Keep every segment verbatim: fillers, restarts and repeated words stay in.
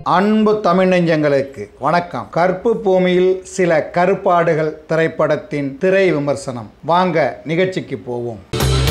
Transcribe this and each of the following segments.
அன்பு தமிழ் நெஞ்சங்களுக்கு வணக்கம். கற்பு பூமியில் சில கருப்பாடுகள் திரைப்படத்தின் திரை விமர்சனம். வாங்க நிகழ்ச்சிக்கு போவோம்.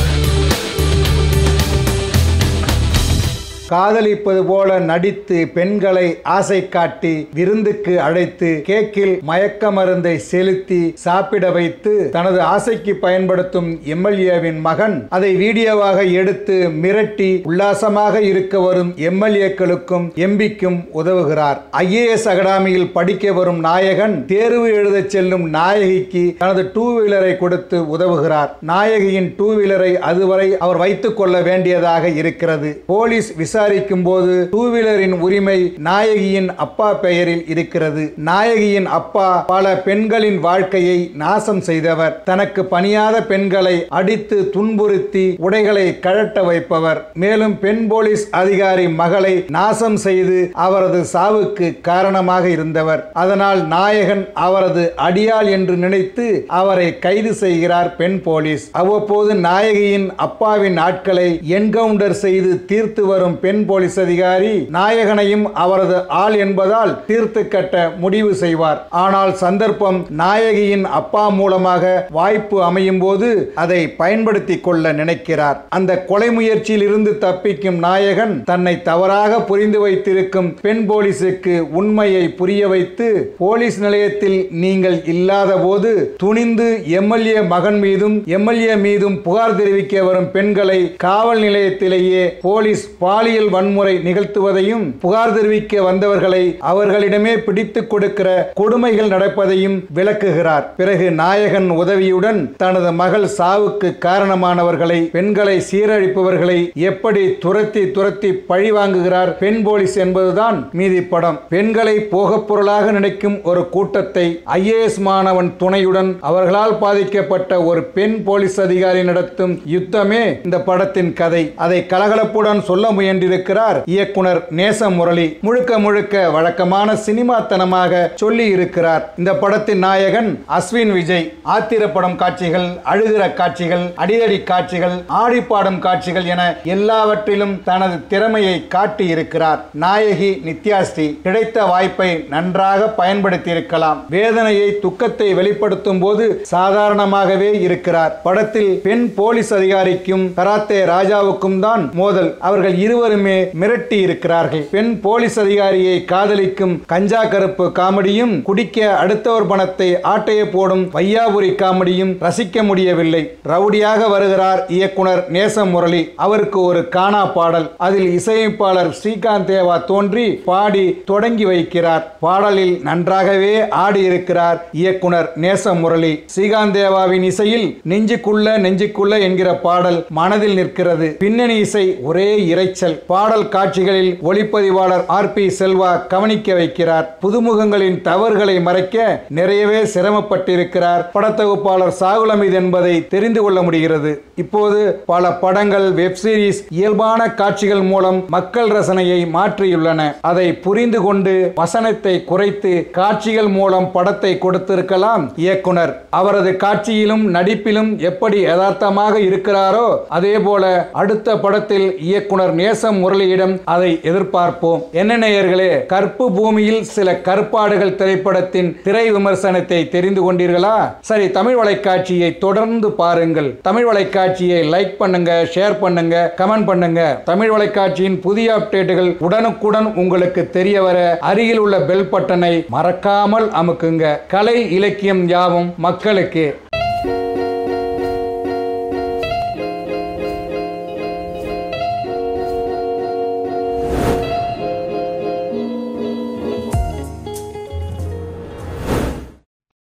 காதலிப்பது போல நடித்து பெண்களை ஆசை காட்டி விருந்துக்கு அழைத்து கேக்கில் மயக்க மருந்தை செலுத்தி சாப்பிட வைத்து தனது ஆசைக்கு பயன்படுத்தும் எம்எல்ஏவின் மகன் அதை வீடியோவாக எடுத்து மிரட்டி உல்லாசமாக இருக்க வரும் எம்எல்ஏக்களுக்கும் எம்பிக்கும் உதவுகிறார். ஐஏஎஸ் அகாடமியில் படிக்க வரும் நாயகன் தேர்வு எழுத செல்லும் நாயகிக்கு தனது டூ வீலரை கொடுத்து உதவுகிறார். நாயகியின் டூ வீலரை அதுவரை அவர் வைத்துக் கொள்ள வேண்டியதாக இருக்கிறது. போலீஸ் விசாரிக்கும் போது டூ வீலரின் உரிமை நாயகியின் அப்பா பெயரில் இருக்கிறது. நாயகியின் அப்பா பல பெண்களின் வாழ்க்கையை நாசம் செய்தவர். தனக்கு பணியாத பெண்களை அடித்து துன்புறுத்தி உடைகளை கழட்ட வைப்பவர். மேலும் பெண் போலீஸ் அதிகாரி மகளை நாசம் செய்து அவரது சாவுக்கு காரணமாக இருந்தவர். அதனால் நாயகன் அவரது அடியாள் என்று நினைத்து அவரை கைது செய்கிறார் பெண் போலீஸ். அவ்வப்போது நாயகியின் அப்பாவின் ஆட்களை என்கவுண்டர் செய்து தீர்த்து வரும் பெண் போலீஸ் அதிகாரி நாயகனையும் அவரது ஆள் என்பதால் தீர்த்து கட்ட முடிவு செய்வார். ஆனால் சந்தர்ப்பம் நாயகியின் அப்பா மூலமாக வாய்ப்பு அமையும் போது அதை பயன்படுத்தி கொள்ள நினைக்கிறார். அந்த கொலை முயற்சியில் இருந்து தப்பிக்கும் நாயகன் தன்னை தவறாக புரிந்து வைத்திருக்கும் பெண் போலீசுக்கு உண்மையை புரிய வைத்து போலீஸ் நிலையத்தில் நீங்கள் இல்லாத போது துணிந்து எம்எல்ஏ மகன் மீதும் எம்எல்ஏ மீதும் புகார் தெரிவிக்க வரும் பெண்களை காவல் நிலையத்திலேயே போலீஸ் பாலியல் வன்முறை நிகழ்த்துவதையும் புகார் தெரிவிக்க வந்தவர்களை அவர்களிடமே பிடித்துக் கொடுக்கிற கொடுமைகள் நடப்பதையும் விளக்குகிறார். பிறகு நாயகன் உதவியுடன் தனது மகள் சாவுக்கு காரணமானவர்களை பெண்களை சீரழிப்பவர்களை எப்படி துரத்தி துரத்தி பழி வாங்குகிறார் பெண் போலீஸ் என்பதுதான் மீதி படம். பெண்களை போகப் பொருளாக நினைக்கும் ஒரு கூட்டத்தை ஐஏஎஸ் மாணவன் துணையுடன் அவர்களால் பாதிக்கப்பட்ட ஒரு பெண் போலீஸ் அதிகாரி நடத்தும் யுத்தமே இந்த படத்தின் கதை. அதை கலகலப்புடன் சொல்ல முயன்றிருக்கிறார் இயக்குனர் நேசம் முரளி. முழுக்க முழுக்க வழக்கமான சினிமாத்தனமாக சொல்லி இருக்கிறார். இந்த படத்தின் நாயகன் அஸ்வின் விஜய். ஆத்திரப்படம் காட்சிகள், அழுகிற காட்சிகள், அடிதடி காட்சிகள், ஆடிப்பாடும் காட்சிகள் என எல்லாவற்றிலும் தனது திறமையை காட்டி இருக்கிறார். நாயகி நித்யாஸ்ரீ கிடைத்த வாய்ப்பை நன்றாக பயன்படுத்தி இருக்கலாம். வேதனையை துக்கத்தை வெளிப்படுத்தும் போது சாதாரணமாகவே இருக்கிறார். படத்தில் பெண் போலீஸ் அதிகாரிக்கும் கராத்தே ராஜாவுக்கும் தான் மோதல். அவர்கள் இருவருமே மிரட்டி இருக்கிறார்கள். பெண் போலீஸ் அதிகாரியை காதலிக்கும் கஞ்சா கருப்பு காமெடியும் குடிக்க அடுத்தவர் பணத்தை ஆட்டைய போடும் வையாபுரி காமெடியும் ரசிக்க முடியவில்லை. ரவுடியாக வருகிறார் இயக்குனர் நேசம் முரளி. அவருக்கு ஒரு கானா பாடல். அதில் இசையமைப்பாளர் ஸ்ரீகாந்த் தேவா தோன்றி பாடி தொடங்கி வைக்கிறார். பாடலில் நன்றாகவே ஆடி இருக்கிறார் இயக்குனர் நேசம் முரளி. ஸ்ரீகாந்த் தேவாவின் இசையில் நெஞ்சுக்குள்ள நெஞ்சுக்குள்ள என்கிற பாடல் மனதில் நிற்கிறது. பின்னணி இசை ஒரே இரைச்சல். பாடல் காட்சிகளில் ஒளிப்பதிவாளர் ஆர் பி செல்வா கவனிக்க வைக்கிறார். புதுமுகங்களின் தவறுகளை மறைக்க நிறையவே சிரமப்பட்டிருக்கிறார் படத்தொகுப்பாளர் சாகுல் அமீது என்பதை தெரிந்து கொள்ள முடிகிறது. இப்போது பல படங்கள், வெப் சீரிஸ் இயல்பான காட்சிகள் மூலம் மக்கள் ரசனையை மாற்றியுள்ளன. அதை புரிந்து கொண்டு வசனத்தை குறைத்து காட்சிகள் மூலம் படத்தை கொடுத்திருக்கலாம் இயக்குனர். அவரது காட்சியிலும் நடிப்பிலும் எப்படி யதார்த்தமாக இருக்கிறாரோ அதே போல அடுத்த படத்தில் இயக்குனர் நேசம் முரளியிடம் அதை எதிர்பார்ப்போம். என்ன நேயர்களே, கற்பு பூமியில் சில கருப்பாடுகள் திரைப்படத்தின் திரை விமர்சனத்தை தெரிந்து கொண்டீர்களா? சரி, தமிழ் வலைக்காட்சியை தொடர்ந்து பாருங்கள். தமிழ் வலைக்காட்சியை லைக் பண்ணுங்க, ஷேர் பண்ணுங்க, கமெண்ட் பண்ணுங்க. தமிழ் வலைக்காட்சியின் புதிய அப்டேட்டுகள் உடனுக்குடன் உங்களுக்கு தெரிய வர அருகில் உள்ள பெல் பட்டனை மறக்காமல் அமுக்குங்க. கலை இலக்கியம் யாவும் மக்களுக்கு.